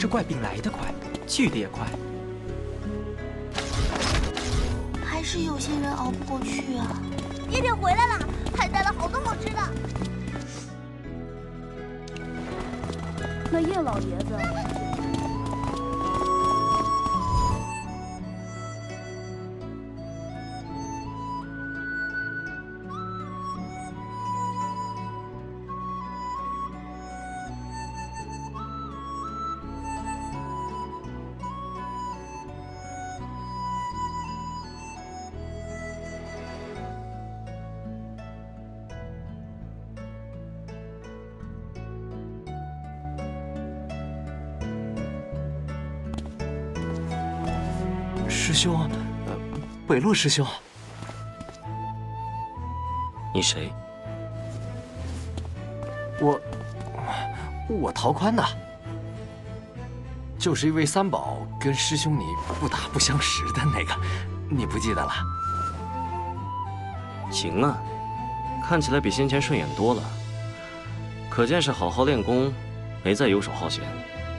这怪病来得快，去得也快。 还是有些人熬不过去啊。 爹爹回来了，还带了好多好吃的。 那叶老爷子。 师兄，北路师兄， 你谁？ 我陶宽呐，就是一位三宝跟师兄你不打不相识的那个，你不记得了？ 行啊，看起来比先前顺眼多了，可见是好好练功，没再游手好闲。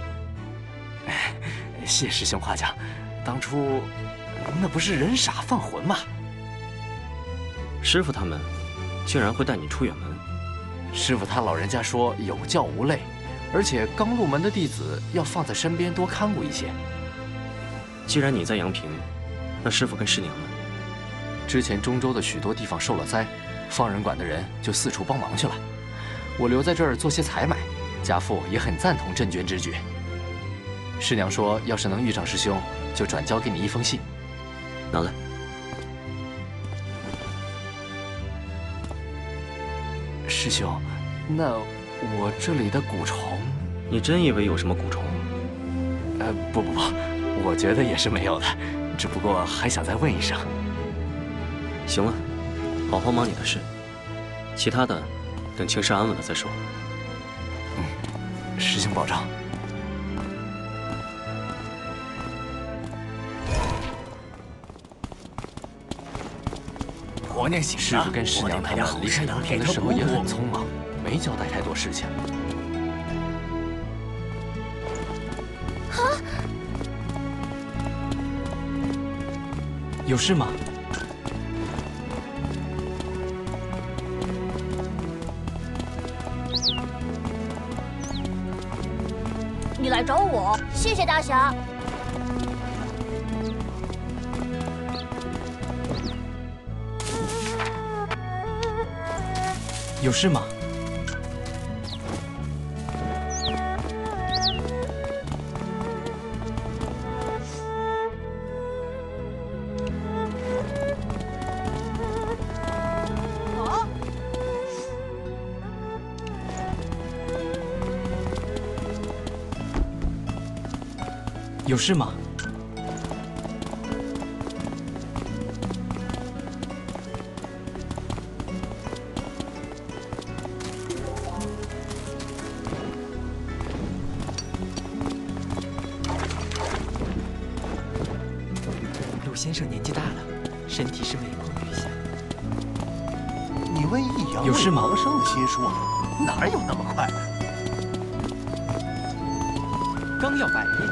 谢师兄夸奖。 当初那不是人傻犯浑吗？ 师傅他们竟然会带你出远门。 师傅他老人家说有教无类，而且刚入门的弟子要放在身边多看顾一些。 既然你在阳平，那师傅跟师娘呢？ 之前中州的许多地方受了灾，方人馆的人就四处帮忙去了。我留在这儿做些采买，家父也很赞同镇捐之举。师娘说，要是能遇上师兄。 就转交给你一封信， 拿来。 师兄，那我这里的蛊虫， 你真以为有什么蛊虫？ 不，我觉得也是没有的，只不过还想再问一声。 行了，好好忙你的事，其他的等情势安稳了再说。 师兄保重。 婆娘醒了， 师傅跟师娘他们离开阳平的时候也很匆忙，没交代太多事情。 啊！ 有事吗？ 你来找我，谢谢大侠。 有事吗？有事吗？ 先生年纪大了，身体是每况愈下。 你问益阳有事吗？ 长生的邪术，哪有那么快？ 刚要百病，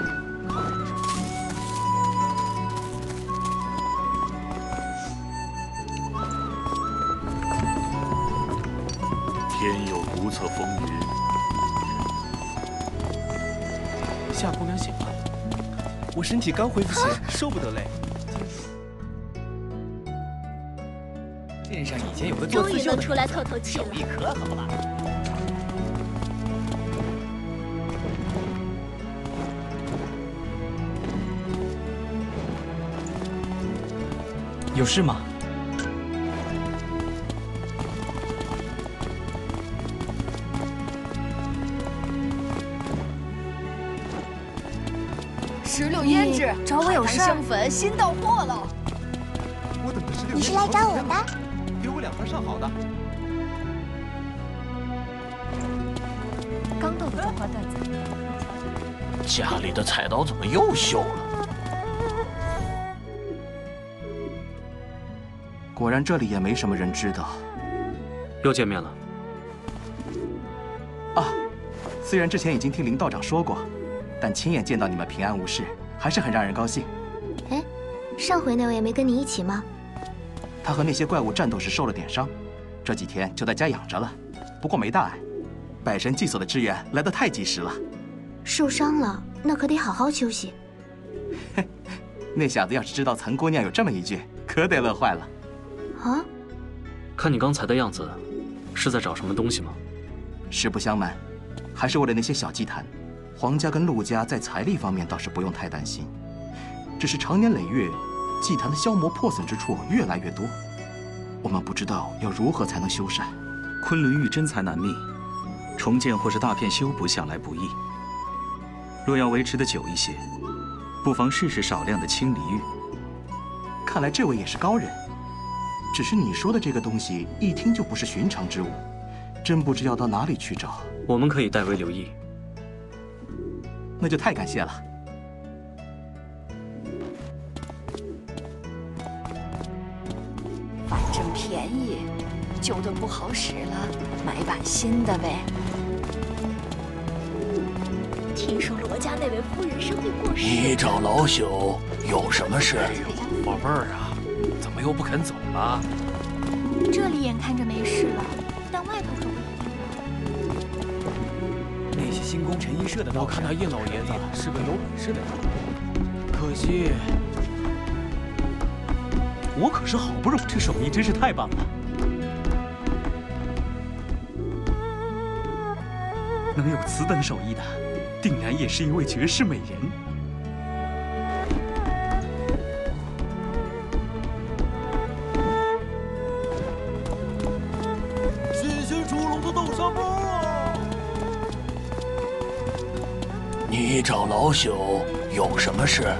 天有不测风云。 夏姑娘醒了，我身体刚恢复些，受不得累。 镇上以前有个做刺绣的， 终于能出来透透气了， 手艺可好了。 有事吗？ 石榴胭脂， 找我有事？ 香粉新到货了。 我等的石榴。 你是来找我的？ 给我2盒上好的。 刚到的中华缎子， 家里的菜刀怎么又锈了？ 果然这里也没什么人知道。 又见面了。 啊，虽然之前已经听林道长说过， 但亲眼见到你们平安无事，还是很让人高兴。 哎，上回那位没跟你一起吗？ 他和那些怪物战斗时受了点伤，这几天就在家养着了，不过没大碍。百神祭所的支援来得太及时了。 受伤了，那可得好好休息。 那小子要是知道岑姑娘有这么一句，可得乐坏了。 啊？ 看你刚才的样子，是在找什么东西吗？ 实不相瞒，还是为了那些小祭坛。皇家跟陆家在财力方面倒是不用太担心，只是长年累月，祭坛的消磨破损之处越来越多，我们不知道要如何才能修缮。 昆仑玉真材难觅，重建或是大片修补向来不易。若要维持得久一些，不妨试试少量的青离玉。 看来这位也是高人，只是你说的这个东西一听就不是寻常之物，真不知要到哪里去找。 我们可以代为留意。 那就太感谢了。 反正便宜，旧的不好使了，买把新的呗。 听说罗家那位夫人生病过世， 你找老朽有什么事？ 宝贝儿啊，怎么又不肯走了？ 这里眼看着没事了，但外头可不一定。 那些新宫陈一社的道士， 我看他叶老爷子是个有本事的人，可惜我可是好不容易，这手艺真是太棒了。能有此等手艺的，定然也是一位绝世美人。 新鲜出笼的豆沙包啊！你找老朽有什么事？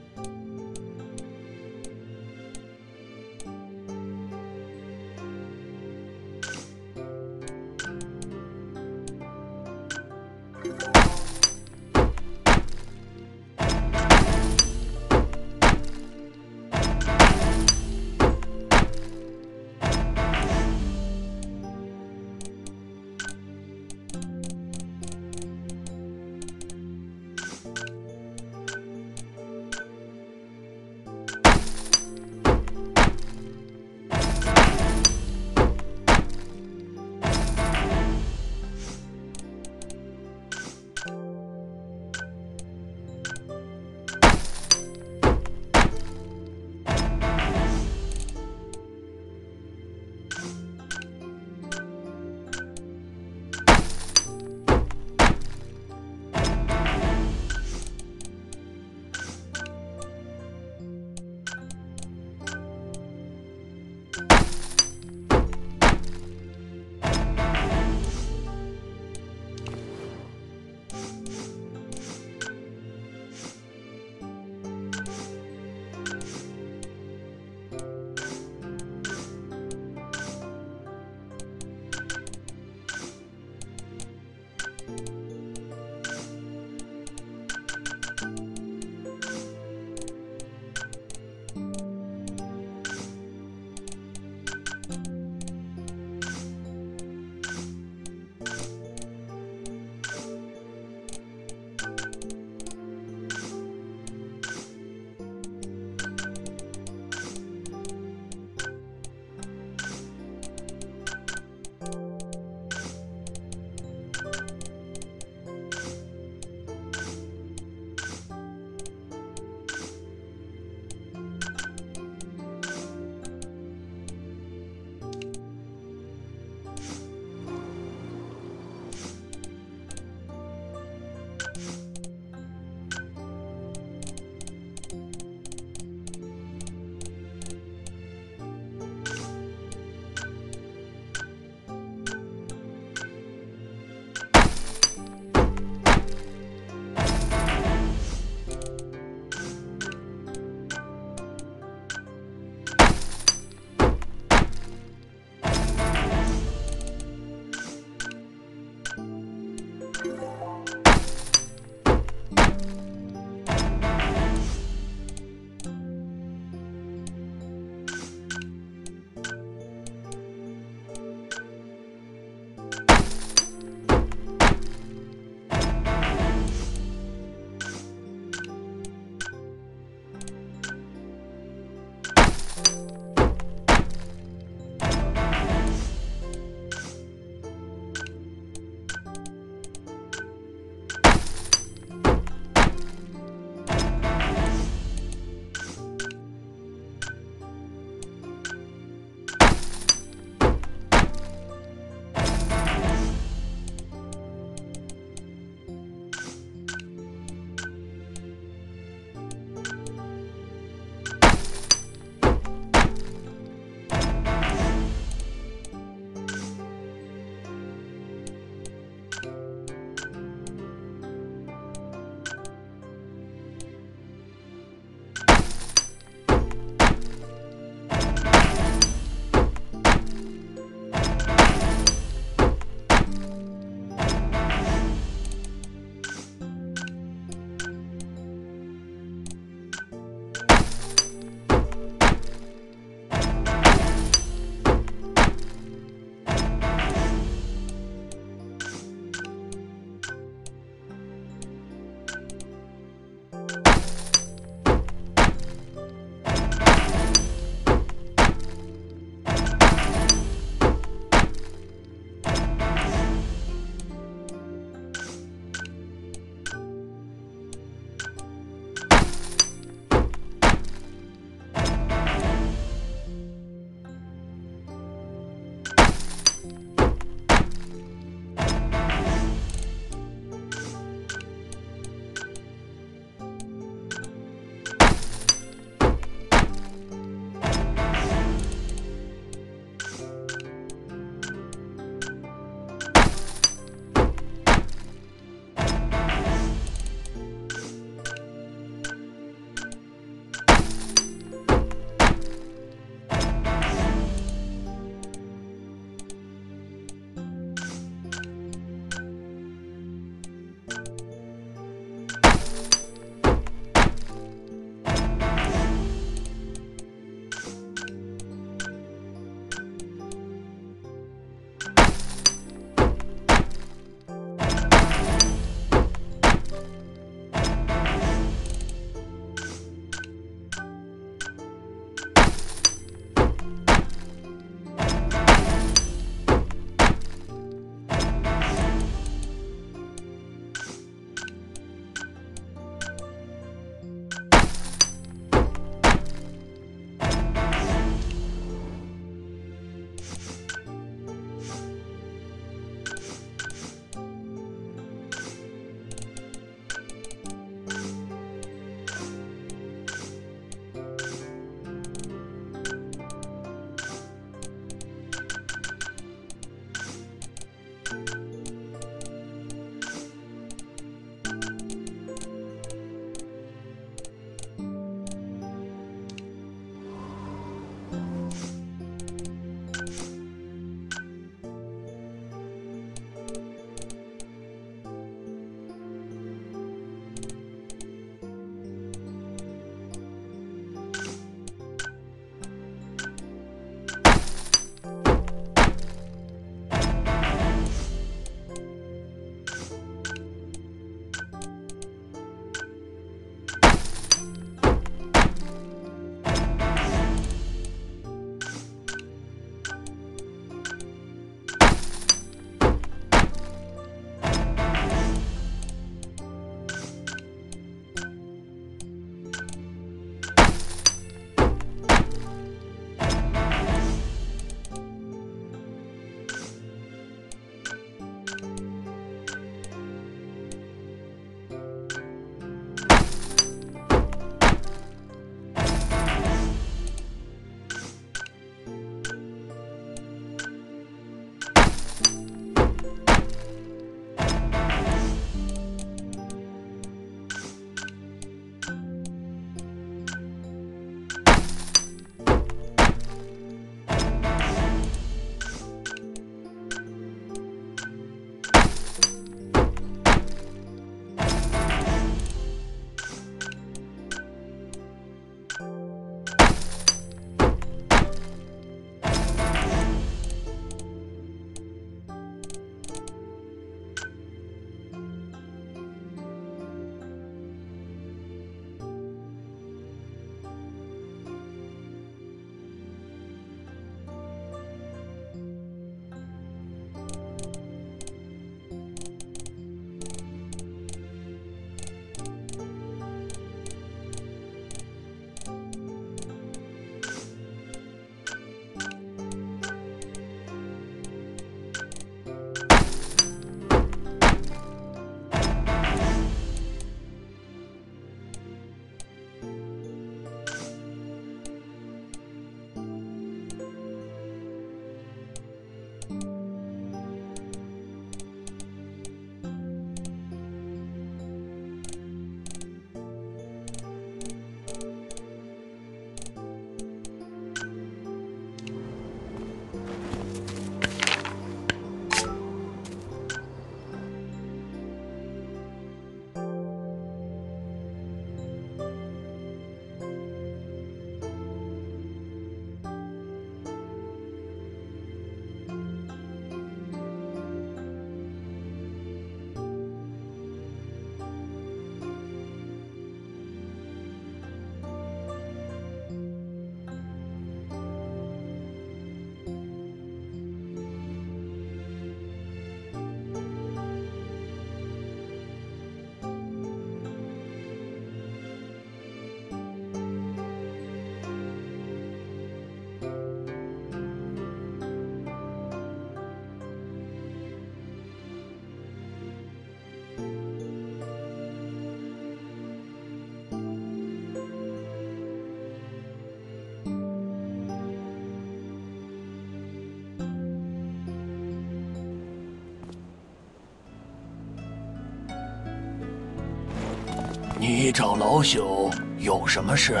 你找老朽有什么事？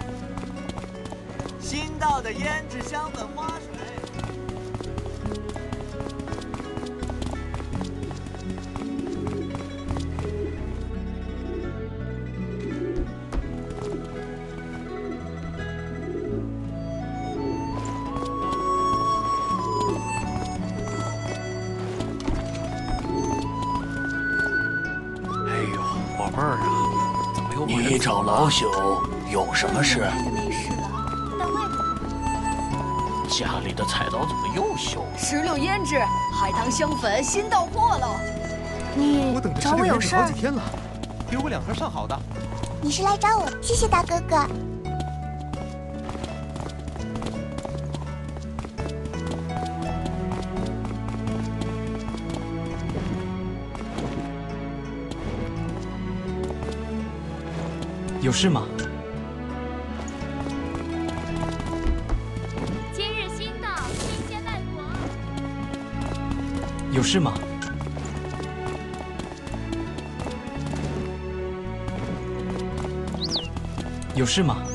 新到的胭脂香粉花水。 宝贝儿啊，怎么又你找老朽有什么事？ 没事了，但外头家里的菜刀怎么又锈了？ 石榴胭脂、海棠香粉新到货了。 你找我有事儿？ 好几天了，给我2盒上好的。 你是来找我？谢谢大哥哥。 有事吗？ 今日新到，新鲜卖果。 有事吗？有事吗？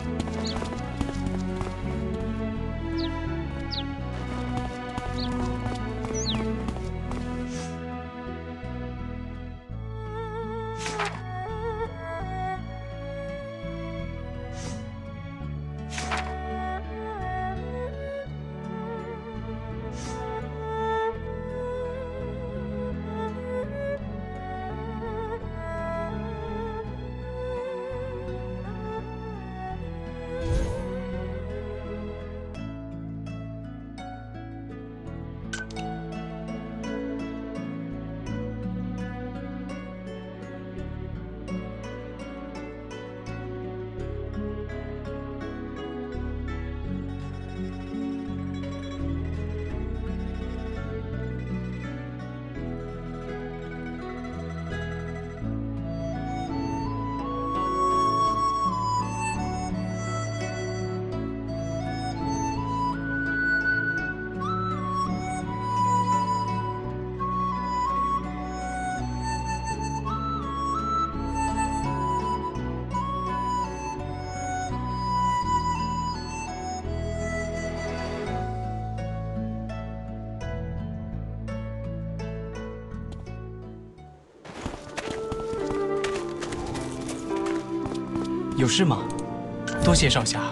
有事吗？多谢少侠。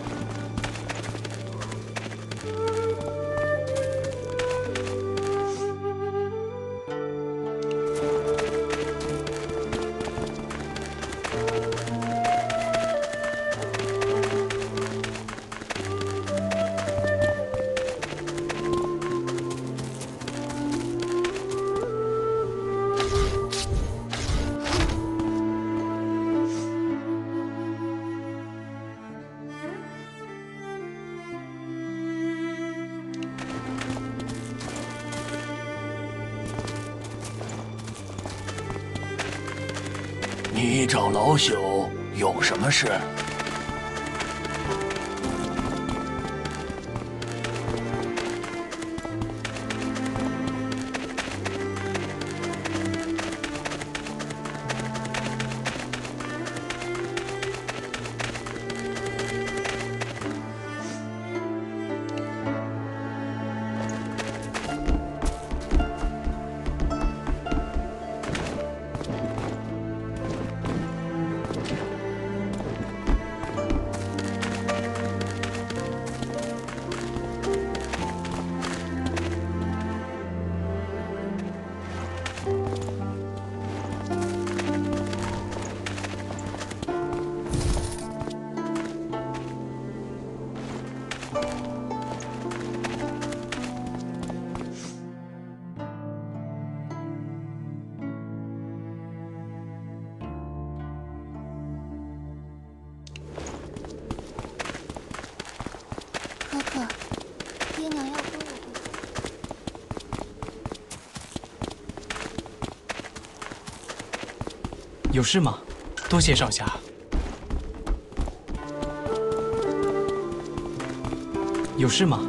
你找老朽有什么事？ 哥哥，爹娘要跟我回。 有事吗？多谢少侠。有事吗？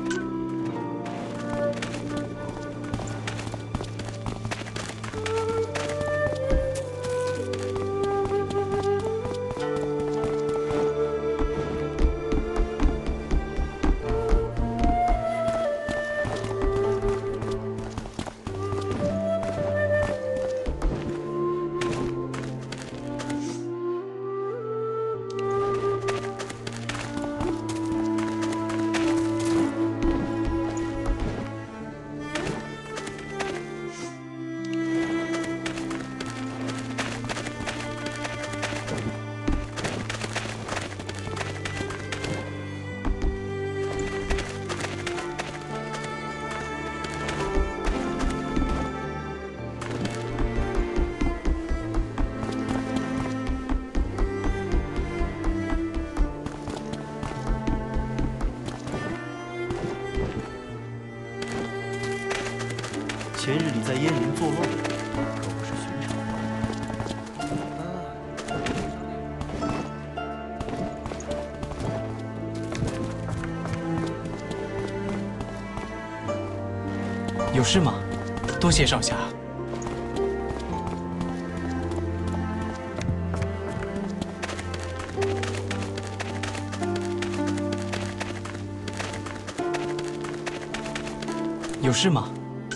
前日里在燕林作乱，可不是寻常人。 有事吗？多谢少侠。有事吗？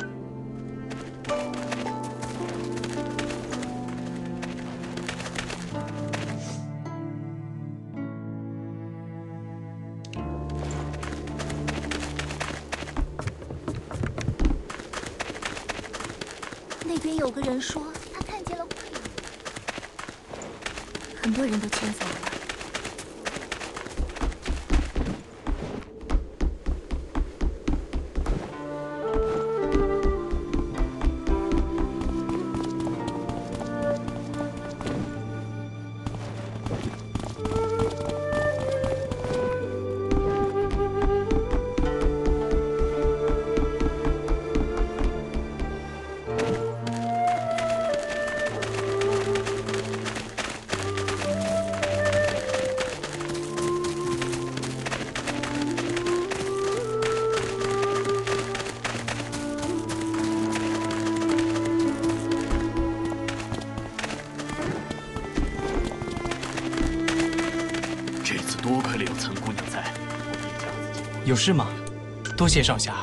那边有个人说他看见了怪物，很多人都迁走了。 多亏了有岑姑娘在， 有事吗？多谢少侠。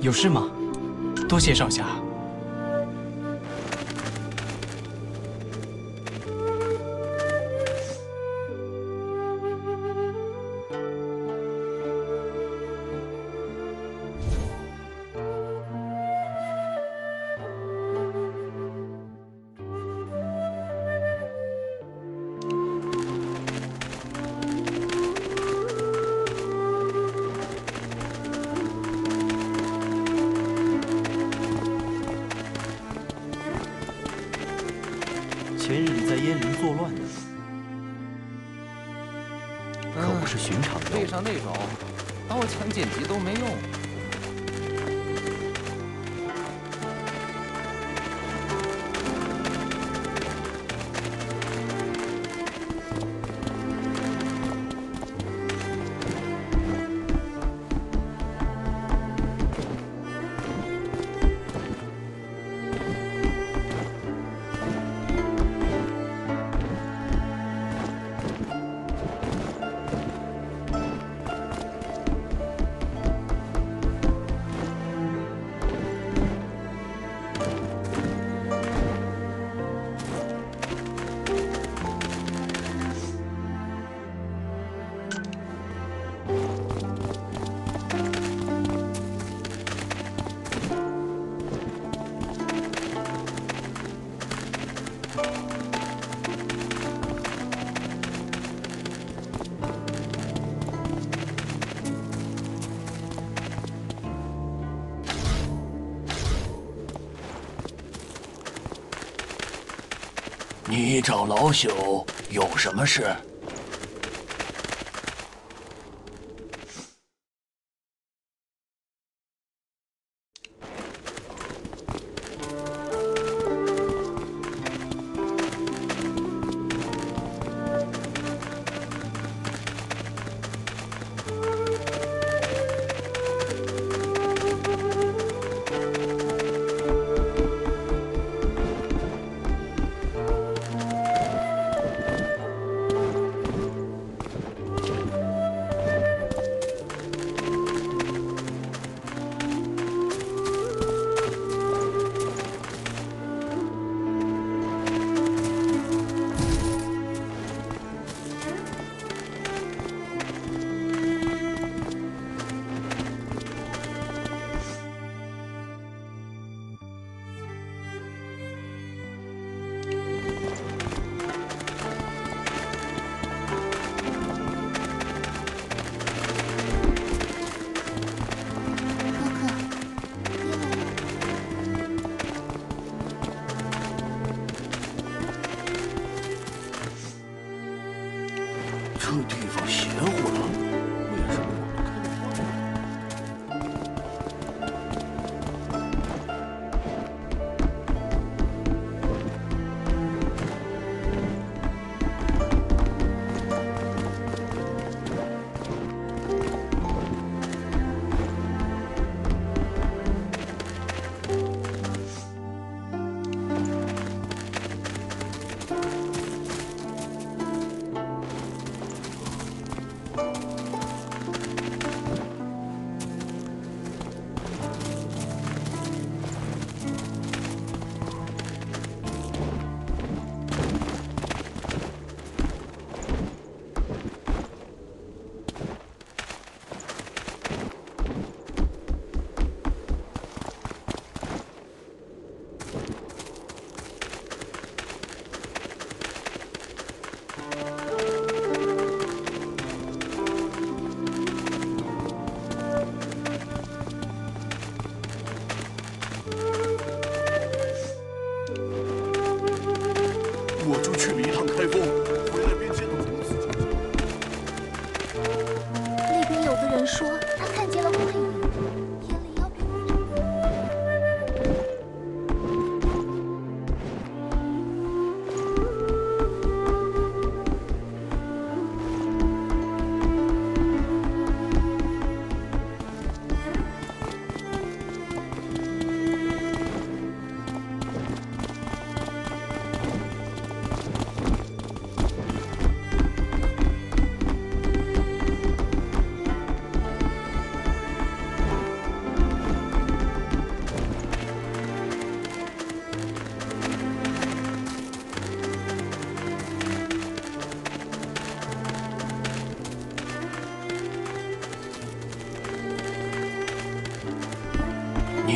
有事吗？多谢少侠。 前日你在燕陵作乱的， 可不是寻常人。 背上那种刀枪剑戟都没用。 你找老朽有什么事？这地方邪乎了，为什么我们看不惯？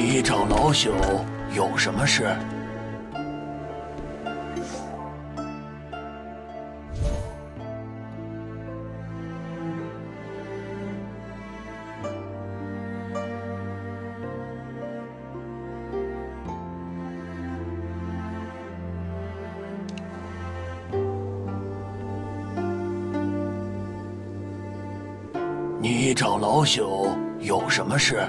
你找老朽有什么事？你找老朽有什么事？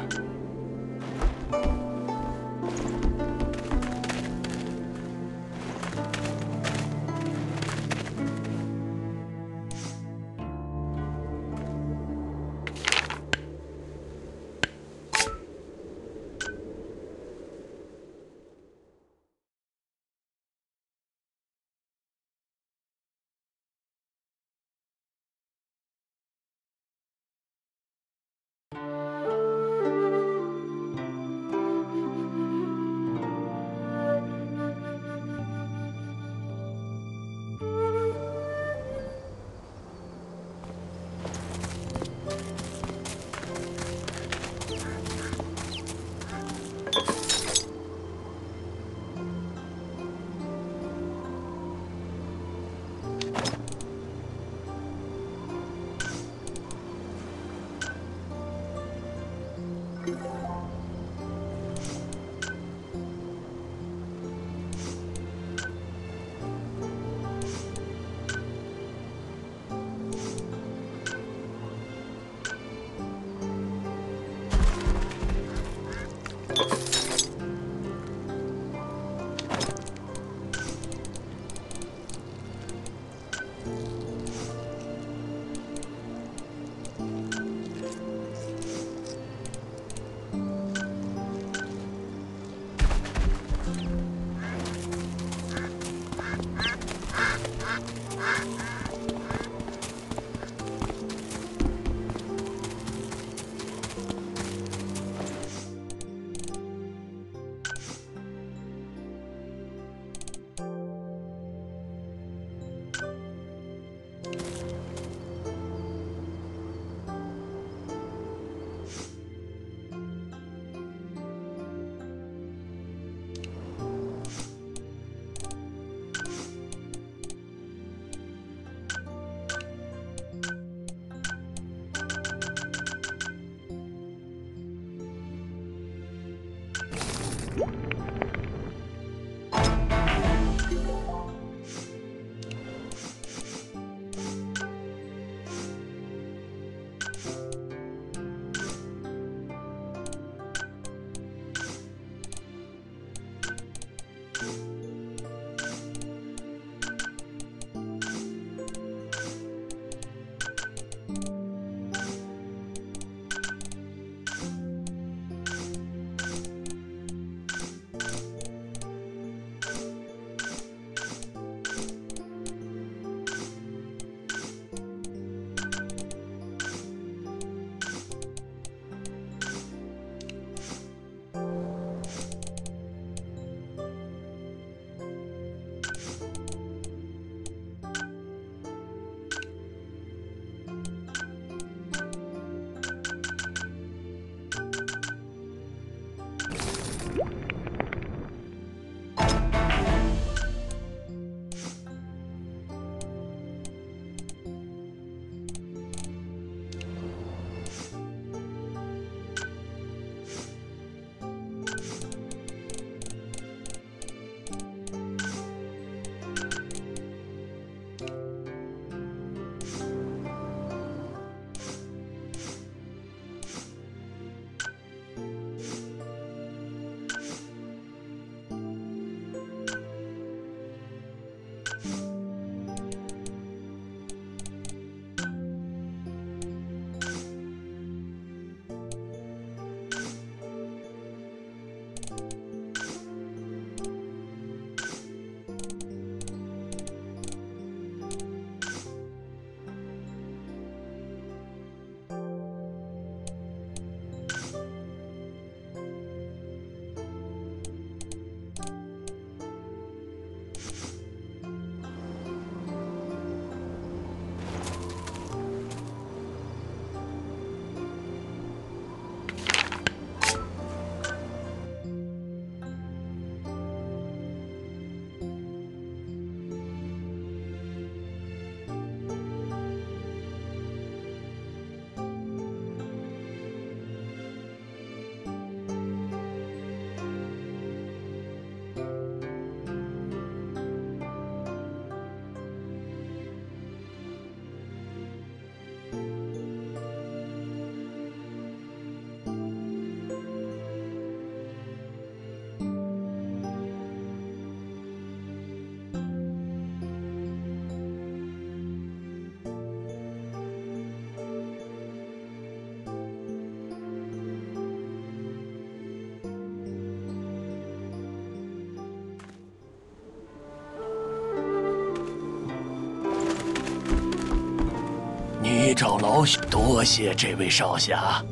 你找老朽，多谢这位少侠。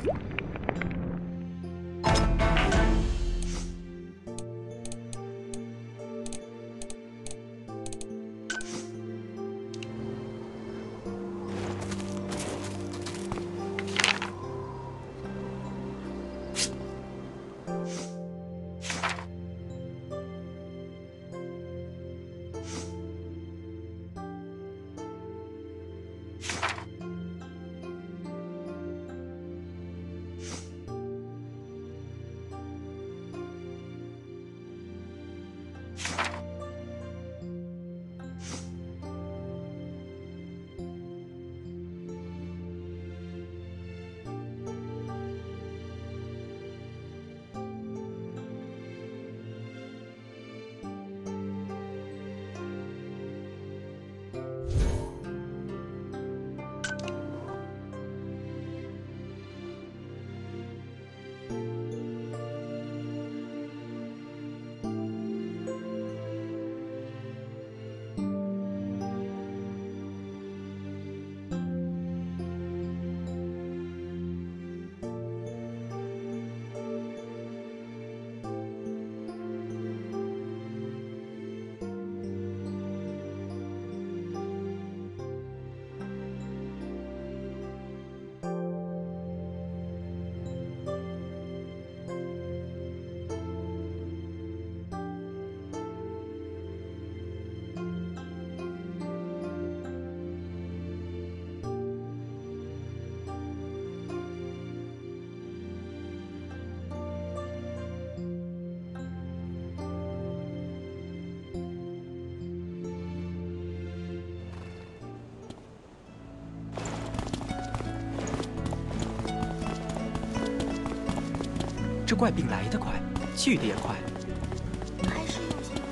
这怪病来得快，去得也快。 还是有些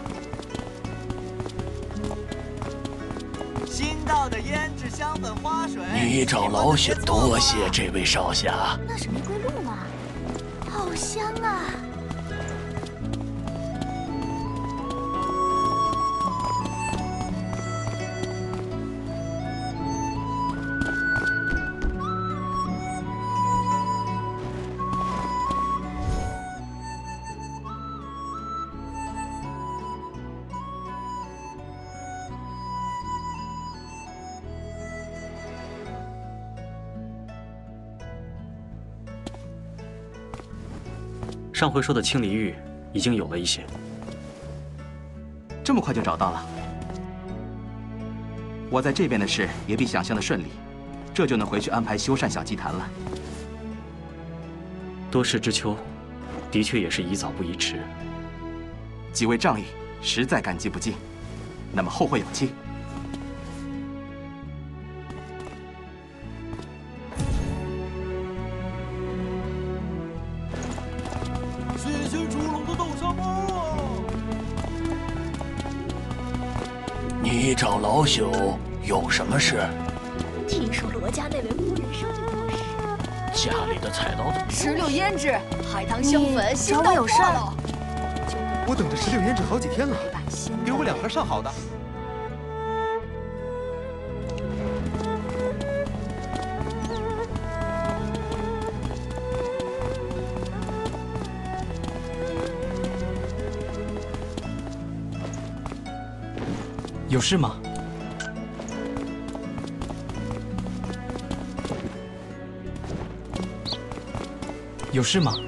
新到的胭脂香粉花水。 你找老朽多谢这位少侠。 那是玫瑰露吗？好香啊！ 上回说的青离玉已经有了一些， 这么快就找到了。我在这边的事也比想象的顺利，这就能回去安排修缮小祭坛了。 多事之秋，的确也是宜早不宜迟。 几位仗义，实在感激不尽。那么后会有期。 血腥出笼的斗沙包啊！ 你找老朽有什么事？ 听说罗家那位夫人生日过世， 家里的菜刀怎么 ？16胭脂、海棠香粉，新到货了。 我等着16胭脂好几天了，给我2盒上好的。 有事吗？有事吗？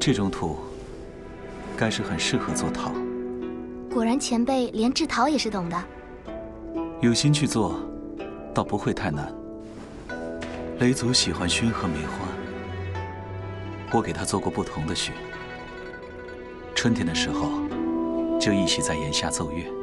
这种土该是很适合做陶。 果然前辈连制陶也是懂的。 有心去做，倒不会太难。雷族喜欢熏和梅花，我给他做过不同的熏。春天的时候，就一起在檐下奏乐。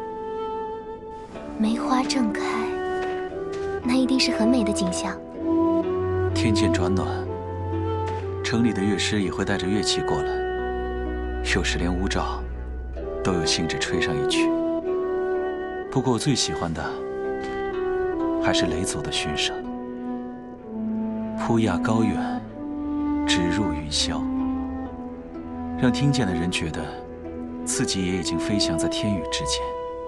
梅花正开，那一定是很美的景象。 天渐转暖，城里的乐师也会带着乐器过来，有时连乌罩都有兴致吹上一曲。不过我最喜欢的还是雷族的熏声，扑压高远，直入云霄，让听见的人觉得自己也已经飞翔在天宇之间。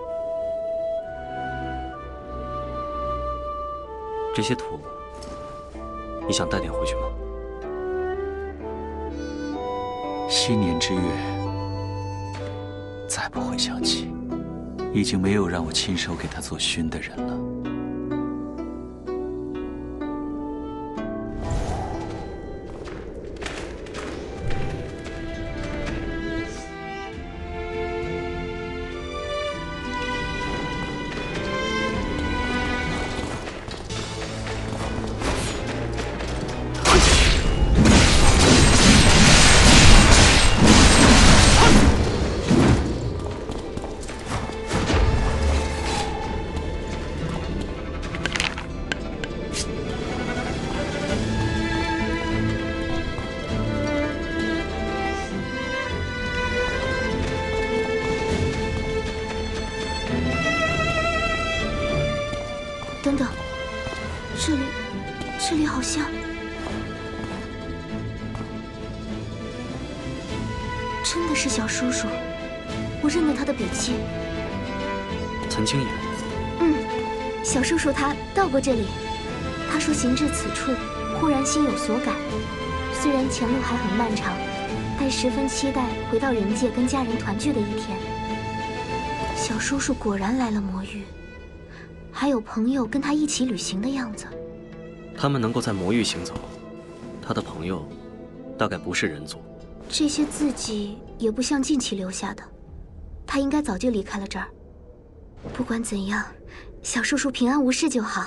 这些土，你想带点回去吗？ 昔年之月，再不会想起，已经没有让我亲手给他做熏的人了。 等等，这里好像真的是小叔叔，我认得他的笔记。 岑青言。 小叔叔他到过这里，他说行至此处，忽然心有所感。虽然前路还很漫长，但十分期待回到人界跟家人团聚的一天。小叔叔果然来了魔域。还有朋友跟他一起旅行的样子。 他们能够在魔域行走，他的朋友大概不是人族。 这些字迹也不像近期留下的，他应该早就离开了这儿。不管怎样，小叔叔平安无事就好。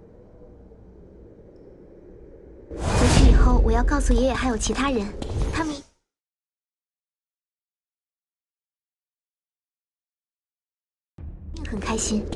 回去以后，我要告诉爷爷还有其他人，他们一定很开心。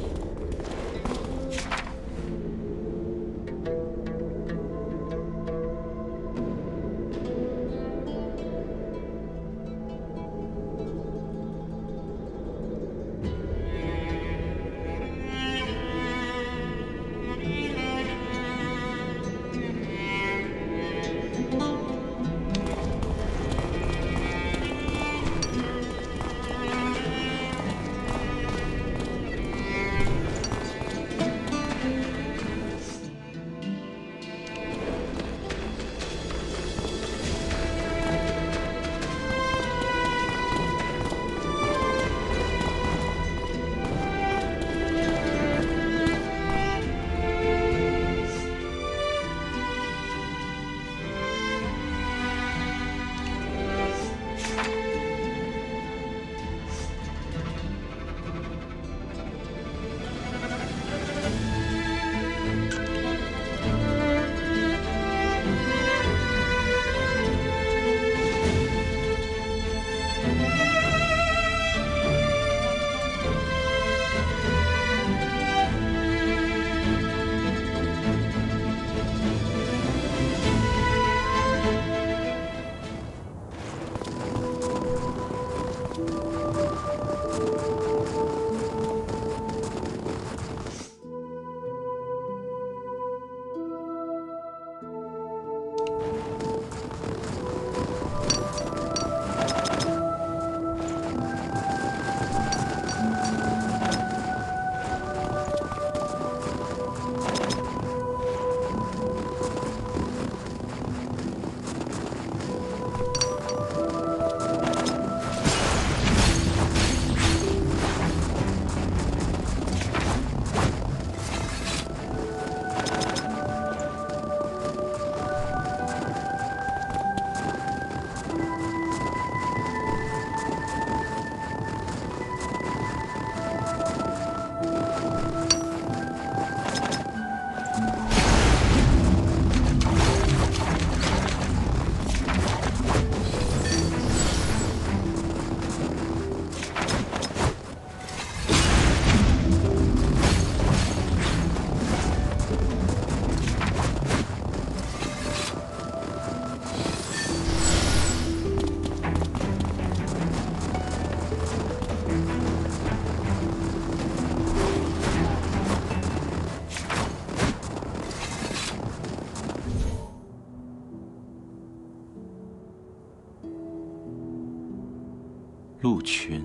鹿群，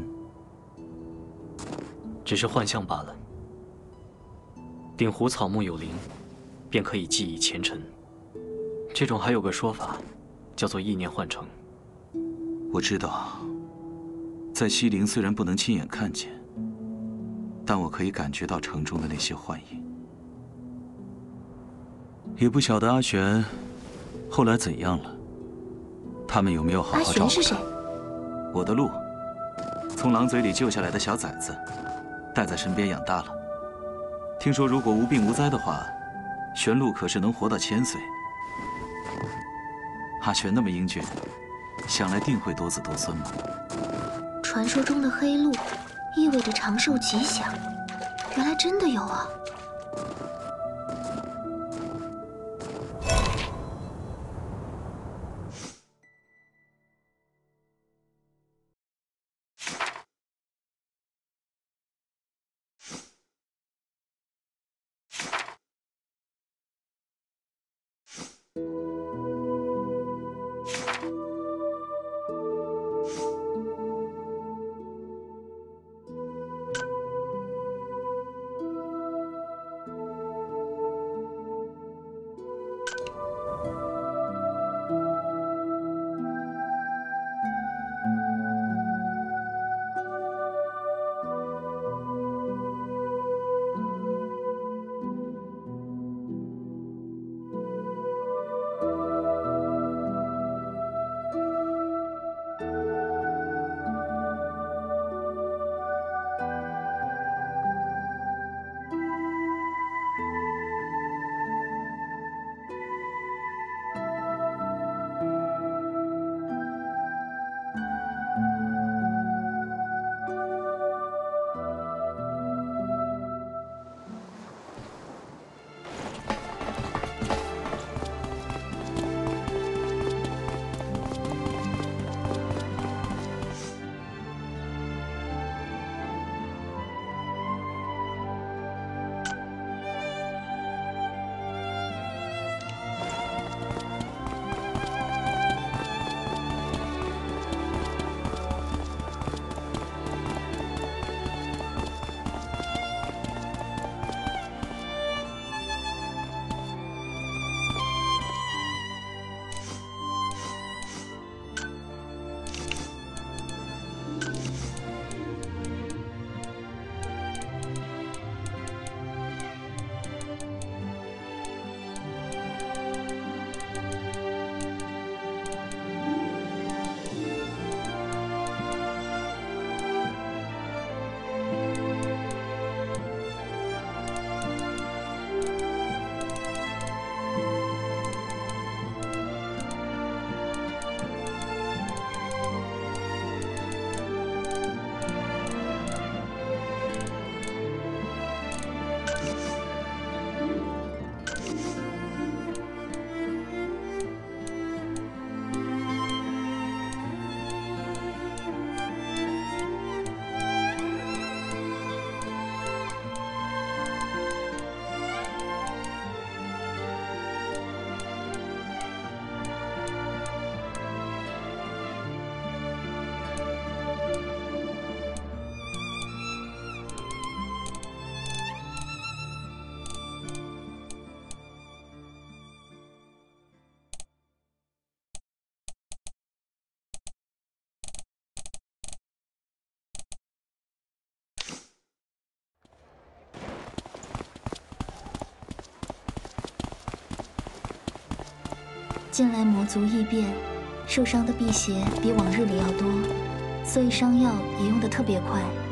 只是幻象罢了。顶湖草木有灵，便可以记忆前尘。这种还有个说法，叫做意念幻城。 我知道，在西陵虽然不能亲眼看见，但我可以感觉到城中的那些幻影。也不晓得阿玄后来怎样了，他们有没有好好照顾他？ 阿玄是谁？ 我的鹿，从狼嘴里救下来的小崽子，带在身边养大了。听说如果无病无灾的话，玄鹿可是能活到1000岁。阿玄那么英俊，想来定会多子多孙嘛。 传说中的黑鹿，意味着长寿吉祥，原来真的有啊！近来魔族异变，受伤的辟邪比往日里要多，所以伤药也用得特别快。